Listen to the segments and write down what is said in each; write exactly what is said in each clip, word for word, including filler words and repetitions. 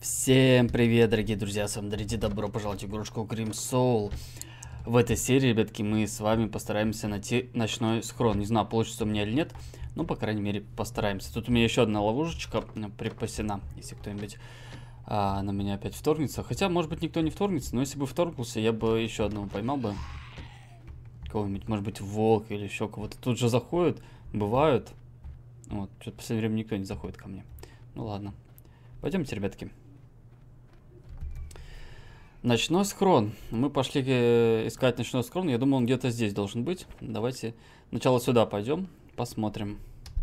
Всем привет, дорогие друзья, с вами Дарити, добро пожаловать в игрушку Grim Soul. В этой серии, ребятки, мы с вами постараемся найти ночной схрон. Не знаю, получится у меня или нет, но, по крайней мере, постараемся. Тут у меня еще одна ловушечка припасена, если кто-нибудь а, на меня опять вторгнется. Хотя, может быть, никто не вторгнется, но если бы вторгнулся, я бы еще одного поймал бы. Кого-нибудь, может быть, волк или еще кого-то. Тут же заходят, бывают. Вот, что-то в последнее время никто не заходит ко мне. Ну ладно. Пойдемте, ребятки. Ночной схрон. Мы пошли искать ночной схрон. Я думаю, он где-то здесь должен быть. Давайте сначала сюда пойдем, посмотрим.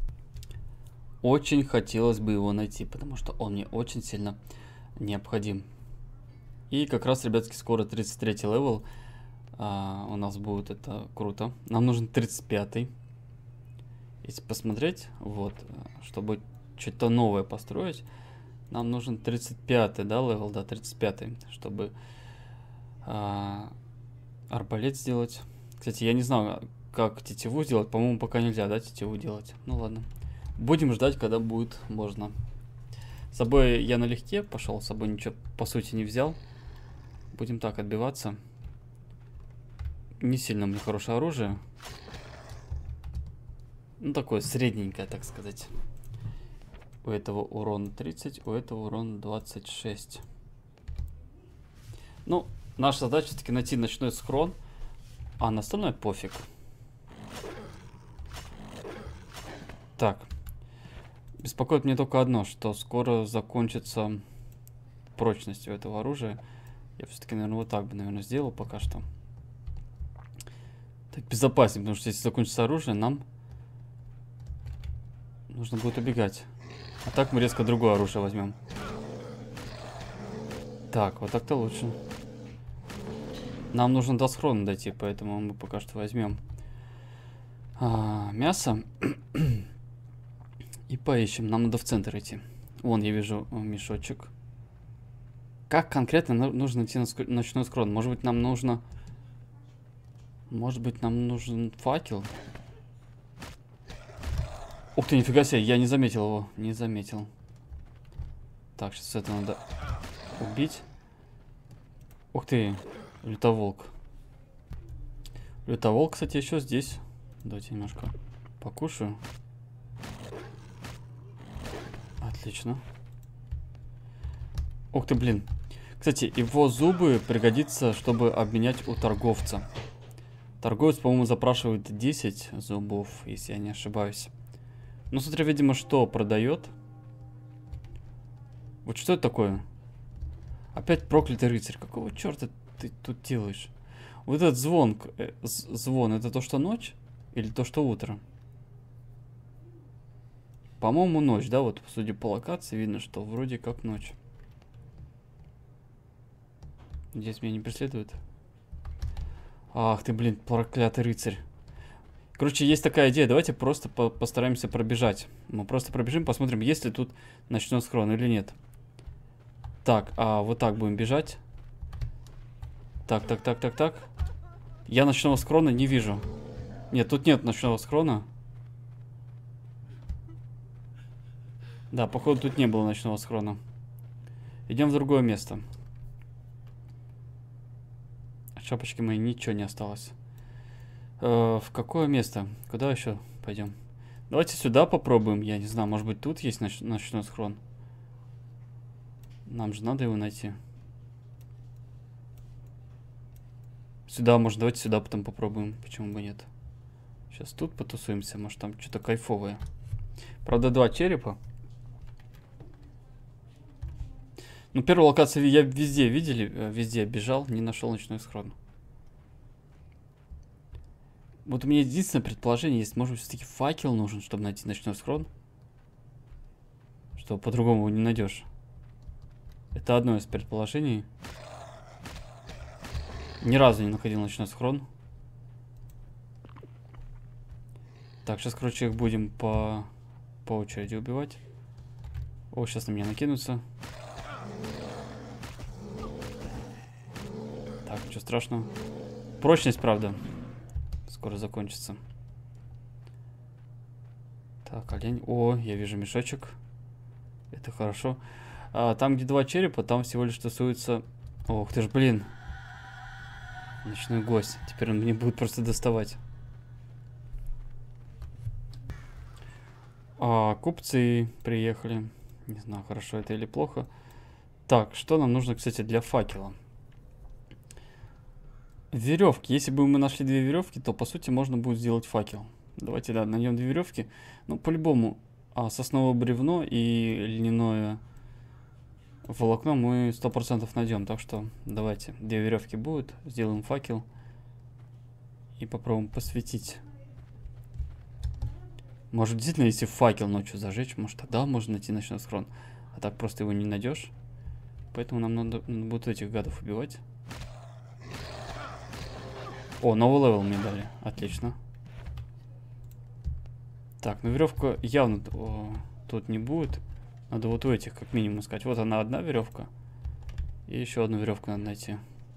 Очень хотелось бы его найти, потому что он мне очень сильно необходим. И как раз, ребятки, скоро тридцать третий левел а, у нас будет. Это круто. Нам нужен тридцать пятый. Если посмотреть, вот, чтобы что-то новое построить, нам нужен тридцать пятый, да, левел, да, тридцать пятый, чтобы а, арбалет сделать. Кстати, я не знаю, как тетиву сделать, по-моему, пока нельзя, да, тетиву делать. Ну ладно, будем ждать, когда будет можно. С собой я налегке пошел, с собой ничего, по сути, не взял. Будем так отбиваться. Не сильно у меня хорошее оружие. Ну, такое средненькое, так сказать. У этого урон тридцать, у этого урон двадцать шесть. Ну, наша задача все-таки найти ночной схрон. А на остальное пофиг. Так. Беспокоит мне только одно, что скоро закончится прочность у этого оружия. Я все-таки, наверное, вот так бы, наверное, сделал пока что. Так безопаснее, потому что если закончится оружие, нам нужно будет убегать. А так мы резко другое оружие возьмем. Так, вот так-то лучше. Нам нужно до схрона дойти, поэтому мы пока что возьмем а, мясо. И поищем. Нам надо в центр идти. Вон, я вижу мешочек. Как конкретно нужно найти ночной схрон? Может быть, нам нужно... Может быть, нам нужен факел? Ух ты, нифига себе, я не заметил его. Не заметил. Так, сейчас это надо убить. Ух ты, лютоволк. Лютоволк, кстати, еще здесь. Давайте немножко покушаю. Отлично. Ух ты, блин. Кстати, его зубы пригодится, чтобы обменять у торговца. Торговец, по-моему, запрашивает десять зубов, если я не ошибаюсь. Ну, смотри, видимо, что продает. Вот что это такое? Опять проклятый рыцарь. Какого черта ты тут делаешь? Вот этот звон, э, звон, это то, что ночь? Или то, что утро? По-моему, ночь, да? Вот, судя по локации, видно, что вроде как ночь. Здесь меня не преследует. Ах ты, блин, проклятый рыцарь. Короче, есть такая идея, давайте просто по постараемся пробежать. Мы просто пробежим, посмотрим, есть ли тут ночной схрон или нет. Так, а вот так будем бежать. Так, так, так, так, так. Я ночного схрона не вижу. Нет, тут нет ночного схрона. Да, походу тут не было ночного схрона. Идем в другое место. От шапочки моей ничего не осталось. В какое место? Куда еще пойдем? Давайте сюда попробуем. Я не знаю, может быть, тут есть ноч ночной схрон. Нам же надо его найти. Сюда, может, давайте сюда потом попробуем. Почему бы нет? Сейчас тут потусуемся. Может, там что-то кайфовое. Правда, два черепа. Ну, первую локацию я везде видели, везде бежал, не нашел ночной схрон. Вот у меня единственное предположение есть, может быть, все-таки факел нужен, чтобы найти ночной схрон. Что по-другому его не найдешь. Это одно из предположений. Ни разу не находил ночной схрон. Так, сейчас, короче, их будем по, по очереди убивать. О, сейчас на меня накинутся. Так, ничего страшного. Прочность, правда. Скоро закончится. Так, олень. О, я вижу мешочек. Это хорошо. А, там, где два черепа, там всего лишь тусуется... Ох ты ж, блин. Ночной гость. Теперь он мне будет просто доставать. А, купцы приехали. Не знаю, хорошо это или плохо. Так, что нам нужно, кстати, для факела? Веревки. Если бы мы нашли две веревки, то, по сути, можно будет сделать факел. Давайте, да, найдем две веревки. Ну, по-любому, а, сосновое бревно и льняное волокно мы сто процентов найдем. Так что давайте, две веревки будут. Сделаем факел. И попробуем посветить. Может, действительно, если факел ночью зажечь, может, тогда можно найти ночной схрон. А так просто его не найдешь. Поэтому нам надо будет этих гадов убивать. О, новый левел мне дали. Отлично. Так, ну веревка явно о, тут не будет. Надо вот у этих как минимум искать. Вот она, одна веревка. И еще одну веревку надо найти.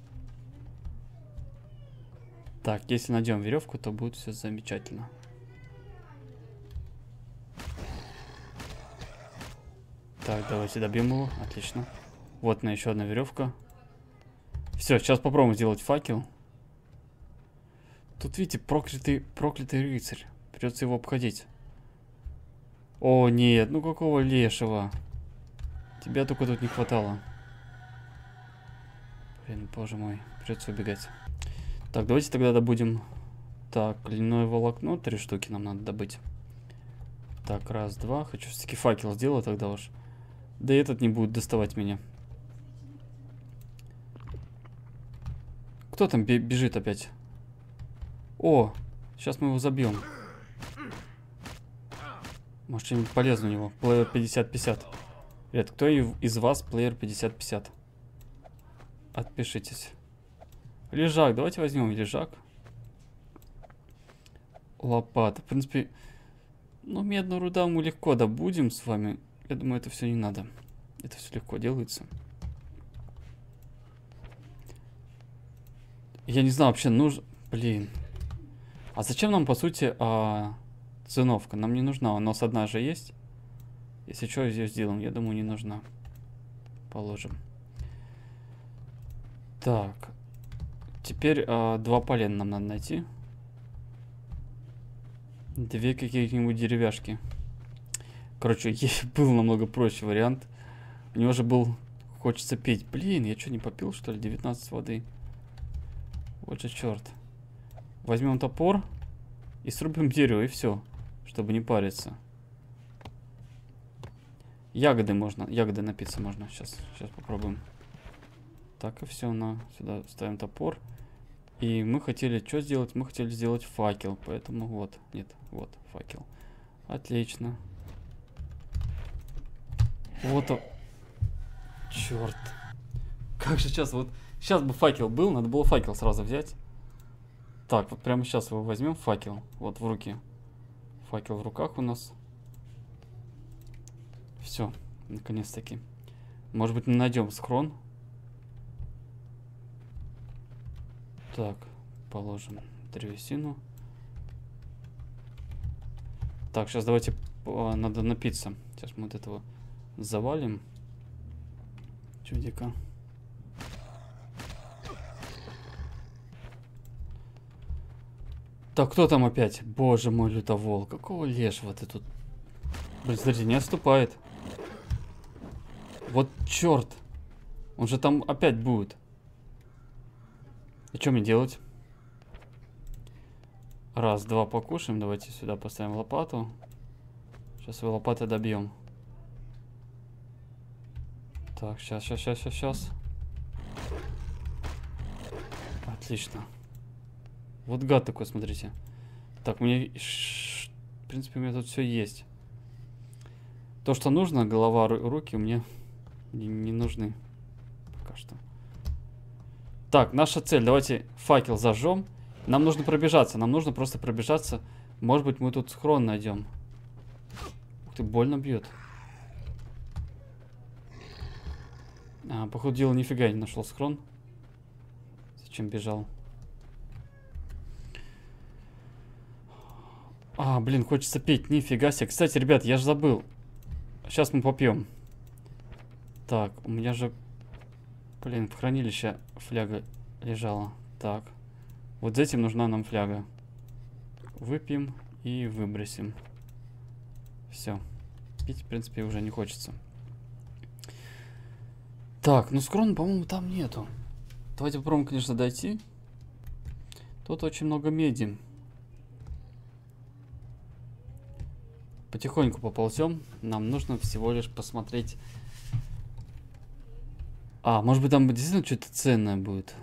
Так, если найдем веревку, то будет все замечательно. Так, давайте добьем его. Отлично. Вот на еще одна веревка. Все, сейчас попробуем сделать факел. Тут, видите, проклятый, проклятый рыцарь. Придется его обходить. О, нет, ну какого лешего? Тебя только тут не хватало. Блин, боже мой, придется убегать. Так, давайте тогда добудем. Так, льняное волокно, три штуки нам надо добыть. Так, раз, два. Хочу все-таки факел сделать тогда уж. Да и этот не будет доставать меня. Кто там бежит опять? О, сейчас мы его забьем. Может, что-нибудь полезное у него. Плеер пятьдесят пятьдесят. Ребят, кто из вас плеер пятьдесят пятьдесят? Отпишитесь. Лежак, давайте возьмем лежак. Лопата. В принципе, ну, медную руду мы легко добудем с вами. Я думаю, это все не надо. Это все легко делается. Я не знаю, вообще нужно... Блин. А зачем нам, по сути, а... циновка? Нам не нужна. У нас одна же есть. Если что, ее сделаем. Я думаю, не нужна. Положим. Так. Теперь а, два полена нам надо найти. Две какие-нибудь деревяшки. Короче, был намного проще вариант. У него же был... Хочется пить. Блин, я что, не попил, что ли? девятнадцать воды. Вот же черт. Возьмем топор и срубим дерево, и все. Чтобы не париться. Ягоды можно. Ягоды напиться можно. Сейчас, сейчас попробуем. Так, и все. На, сюда ставим топор. И мы хотели что сделать? Мы хотели сделать факел. Поэтому вот. Нет, вот факел. Отлично. Вот он. Черт. Как же сейчас вот... Сейчас бы факел был, надо было факел сразу взять. Так, вот прямо сейчас его возьмем, факел. Вот в руки. Факел в руках у нас. Все, наконец-таки. Может быть, мы найдем схрон. Так, положим древесину. Так, сейчас давайте... Надо напиться. Сейчас мы вот этого завалим. Чудика. Так, кто там опять? Боже мой, лютовол. Какого лешего ты тут? Блин, смотрите, не отступает. Вот черт. Он же там опять будет. И что мне делать? Раз, два покушаем. Давайте сюда поставим лопату. Сейчас его лопатой добьем. Так, сейчас, сейчас, сейчас, сейчас, сейчас. Отлично. Вот гад такой, смотрите. Так, мне... В принципе, у меня тут все есть. То, что нужно, голова, руки, мне не, не нужны. Пока что. Так, наша цель. Давайте факел зажжем. Нам нужно пробежаться. Нам нужно просто пробежаться. Может быть, мы тут схрон найдем. Ух ты, больно бьет. А, походу дела, нифига не нашел схрон. Зачем бежал? А, блин, хочется пить. Нифига себе. Кстати, ребят, я же забыл. Сейчас мы попьем. Так, у меня же, блин, в хранилище фляга лежала. Так, вот за этим нужна нам фляга. Выпьем и выбросим. Все. Пить, в принципе, уже не хочется. Так, ну скрон, по-моему, там нету. Давайте попробуем, конечно, дойти. Тут очень много меди. Потихоньку поползем. Нам нужно всего лишь посмотреть. А, может быть, там действительно что-то ценное будет.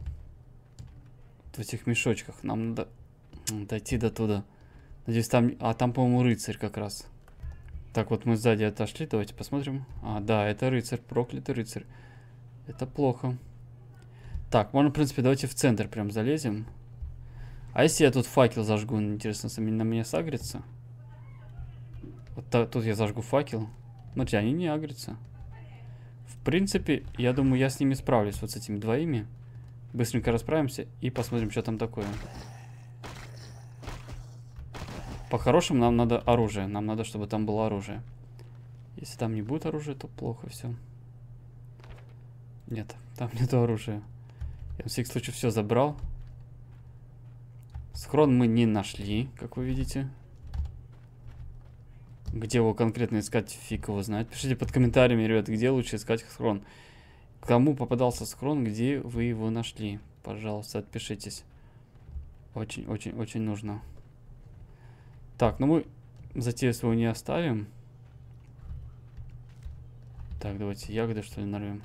В этих мешочках. Нам надо дойти до туда. Надеюсь, там... А, там, по-моему, рыцарь как раз. Так, вот мы сзади отошли. Давайте посмотрим. А, да, это рыцарь. Проклятый рыцарь. Это плохо. Так, можно, в принципе, давайте в центр прям залезем. А если я тут факел зажгу? Интересно, на меня сагрится? Вот тут я зажгу факел. Смотрите, они не агрятся. В принципе, я думаю, я с ними справлюсь. Вот с этими двоими. Быстренько расправимся и посмотрим, что там такое. По-хорошему нам надо оружие. Нам надо, чтобы там было оружие. Если там не будет оружия, то плохо все. Нет, там нету оружия. Я на всякий случай все забрал. Схрон мы не нашли, как вы видите. Где его конкретно искать, фиг его знает. Пишите под комментариями, ребят, где лучше искать схрон. Кому попадался схрон, где вы его нашли. Пожалуйста, отпишитесь. Очень-очень-очень нужно. Так, ну мы затею свою не оставим. Так, давайте ягоды, что ли, нарвем.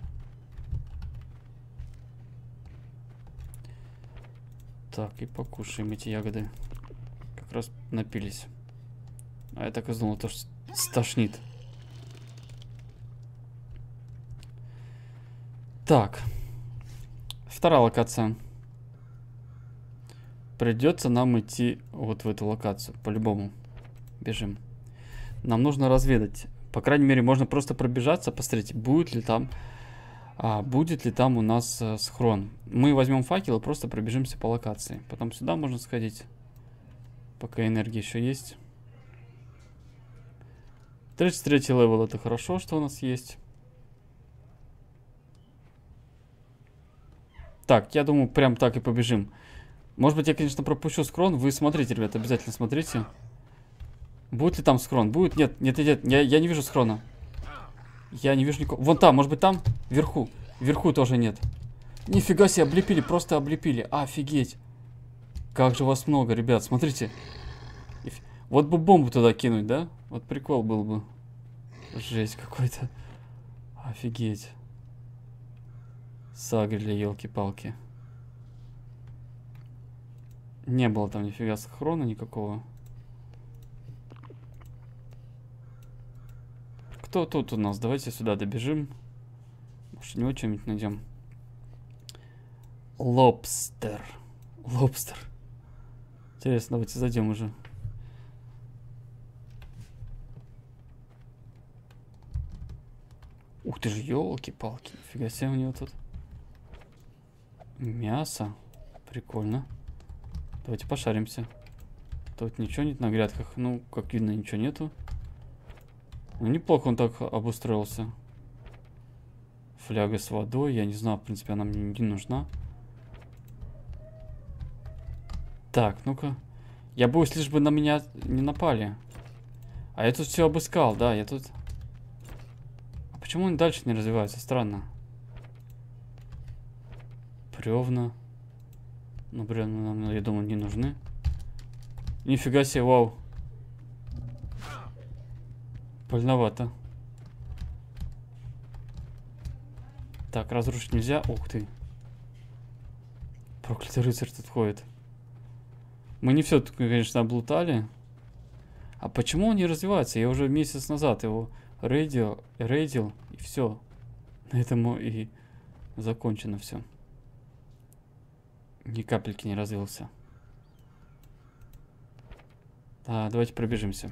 Так, и покушаем эти ягоды. Как раз напились. А я так и знал, то что стошнит. Так. Вторая локация. Придется нам идти вот в эту локацию. По-любому. Бежим. Нам нужно разведать. По крайней мере, можно просто пробежаться, посмотреть, будет ли там... А, будет ли там у нас а, схрон. Мы возьмем факел и просто пробежимся по локации. Потом сюда можно сходить. Пока энергия еще есть. тридцать третий левел, это хорошо, что у нас есть. Так, я думаю, прям так и побежим. Может быть, я, конечно, пропущу схрон. Вы смотрите, ребят, обязательно смотрите. Будет ли там схрон? Будет? Нет, нет, нет, я, я не вижу схрона. Я не вижу никого. Вон там, может быть, там? Вверху. Вверху тоже нет. Нифига себе, облепили, просто облепили. Офигеть. Как же вас много, ребят, смотрите. Вот бы бомбу туда кинуть, да? Вот прикол был бы. Жесть какой-то. Офигеть. Сагрили, елки-палки. Не было там нифига схрона никакого. Кто тут у нас? Давайте сюда добежим. Может, у него что-нибудь найдем. Лобстер. Лобстер. Интересно, давайте зайдем уже. Ух ты ж, елки-палки. Нифига себе у него тут. Мясо. Прикольно. Давайте пошаримся. Тут ничего нет на грядках. Ну, как видно, ничего нету. Ну, неплохо он так обустроился. Фляга с водой. Я не знаю, в принципе, она мне не нужна. Так, ну-ка. Я боюсь, лишь бы на меня не напали. А я тут все обыскал, да, я тут... А почему он дальше не развивается? Странно. Бревна. Ну, бревна нам, я думаю, не нужны. Нифига себе, вау. Больновато. Так, разрушить нельзя. Ух ты. Проклятый рыцарь тут ходит. Мы не все, конечно, облутали. А почему он не развивается? Я уже месяц назад его рейдил, рейдил и все. На этом и закончено все. Ни капельки не развился. Да, давайте пробежимся.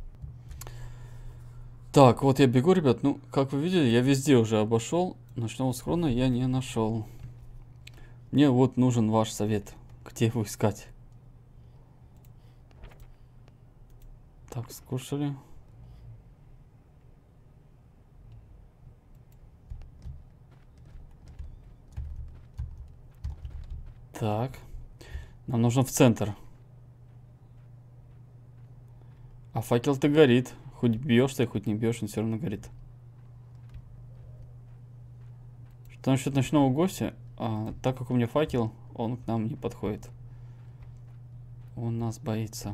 Так, вот я бегу, ребят. Ну, как вы видели, я везде уже обошел. Ночного схрона я не нашел. Мне вот нужен ваш совет. Где его искать? Так, скушали. Так. Нам нужно в центр. А факел-то горит. Хоть бьешь ты, хоть не бьешь, он все равно горит. Что насчет ночного гостя? А, так как у меня факел, он к нам не подходит. Он нас боится.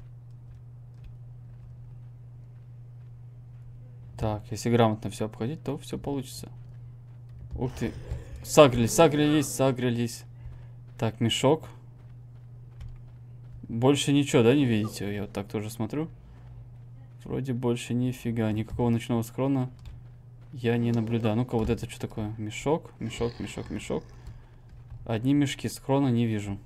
Так, если грамотно все обходить, то все получится. Ух ты. Сагрились, сагрились, сагрились. Так, мешок. Больше ничего, да, не видите? Я вот так тоже смотрю. Вроде больше нифига. Никакого ночного схрона я не наблюдаю. Ну-ка, вот это что такое? Мешок, мешок, мешок, мешок. Одни мешки, схрона не вижу.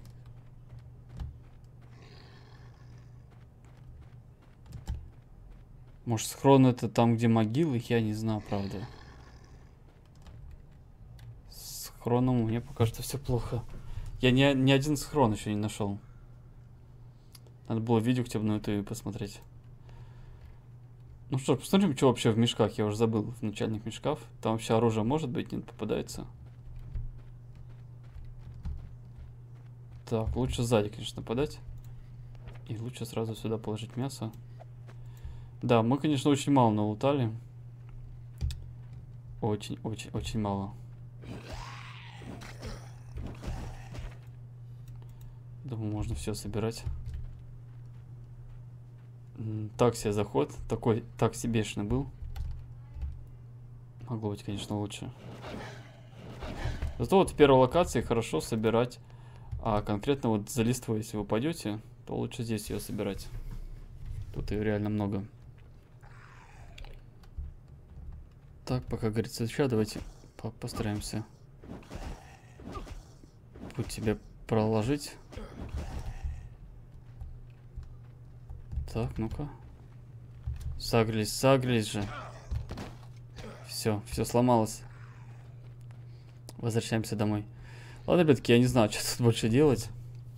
Может, схрон это там, где могилы? Я не знаю, правда. С хроном у меня пока что все плохо. Я ни, ни один схрон еще не нашел. Надо было видео хотя бы на это и посмотреть. Ну что, посмотрим, что вообще в мешках. Я уже забыл, в начальных мешках. Там вообще оружие может быть, нет, попадается. Так, лучше сзади, конечно, подать. И лучше сразу сюда положить мясо. Да, мы, конечно, очень мало налутали. Очень, очень, очень мало. Думаю, можно все собирать. Так себе заход. Такой, так себешный был. Могло быть, конечно, лучше. Зато вот в первой локации хорошо собирать. А конкретно вот за листву, если вы пойдете, то лучше здесь ее собирать. Тут ее реально много. Так, пока говорится, сейчас давайте по постараемся путь тебе проложить. Так, ну-ка. Сагрились, сагрились же. Все, все сломалось. Возвращаемся домой. Ладно, ребятки, я не знаю, что тут больше делать.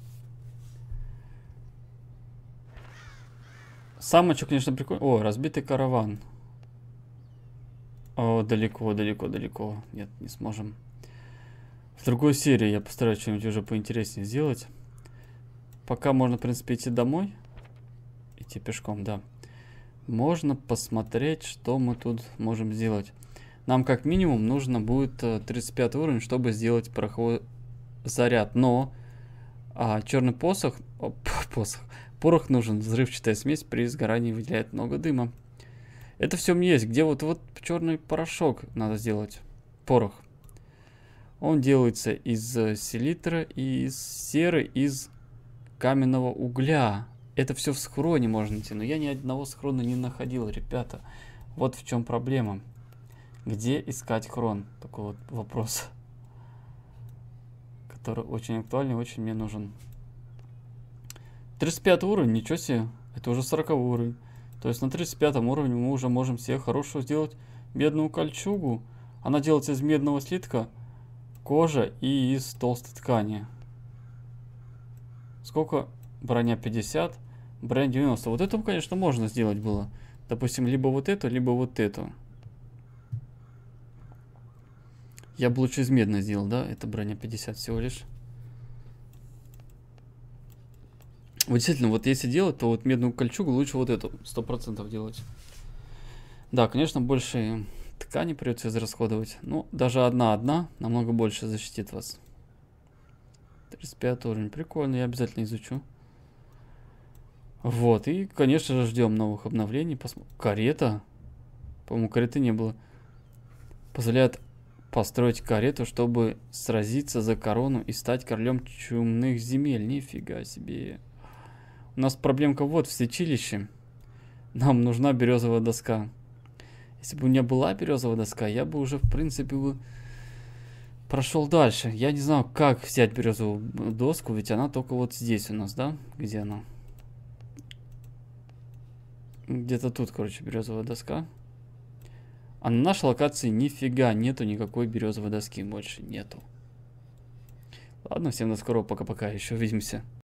Самое, что, конечно, прикольно... О, разбитый караван. О, далеко, далеко, далеко. Нет, не сможем. В другой серии я постараюсь что-нибудь уже поинтереснее сделать. Пока можно, в принципе, идти домой. Идти пешком, да. Можно посмотреть, что мы тут можем сделать. Нам как минимум нужно будет тридцать пятый уровень, чтобы сделать пороховой заряд. Но а, черный посох, о, посох, порох нужен. Взрывчатая смесь при сгорании выделяет много дыма. Это все у меня есть. Где вот, вот черный порошок надо сделать? Порох. Он делается из селитры, из серы, из каменного угля. Это все в схроне можно найти, но я ни одного схрона не находил, ребята. Вот в чем проблема. Где искать хрон? Такой вот вопрос, который очень актуальный, очень мне нужен. тридцать пятый уровень, ничего себе. Это уже сороковой уровень. То есть на тридцать пятом уровне мы уже можем себе хорошую сделать медную кольчугу. Она делается из медного слитка, кожа и из толстой ткани. Сколько? Броня пятьдесят, броня девяносто. Вот это, конечно, можно сделать было. Допустим, либо вот эту, либо вот эту. Я бы лучше из медной сделал, да? Это броня пятьдесят всего лишь. Вот действительно, вот если делать, то вот медную кольчугу лучше вот эту сто процентов делать. Да, конечно, больше ткани придется израсходовать. Но даже одна-одна намного больше защитит вас. тридцать пятый уровень. Прикольно, я обязательно изучу. Вот, и, конечно же, ждем новых обновлений. Посмо... Карета. По-моему, кареты не было. Позволяет построить карету, чтобы сразиться за корону и стать королем чумных земель. Нифига себе. У нас проблемка вот в святилище. Нам нужна березовая доска. Если бы у меня была березовая доска, я бы уже, в принципе, бы прошел дальше. Я не знаю, как взять березовую доску, ведь она только вот здесь у нас, да? Где она? Где-то тут, короче, березовая доска. А на нашей локации нифига нету никакой березовой доски. Больше нету. Ладно, всем до скорого, пока-пока. Еще увидимся.